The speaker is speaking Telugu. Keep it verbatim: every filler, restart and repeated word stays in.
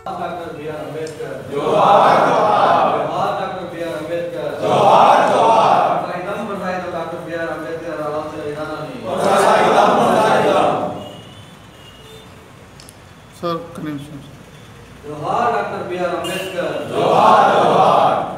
డాక్టర్ బిఆర్ అంబేద్కర్ జోహార్ జోహార్ జోహార్ డాక్టర్ బిఆర్ అంబేద్కర్ జోహార్ జోహార్ కొనసాగిద్దాం కొనసాగిద్దాం డాక్టర్ బిఆర్ అంబేద్కర్ ఆలోచన విధానాన్ని కొనసాగిద్దాం కొనసాగిద్దాం సార్ ఒక్క నిమిషం. జోహార్ డాక్టర్ బిఆర్ అంబేద్కర్ జోహార్ జోహార్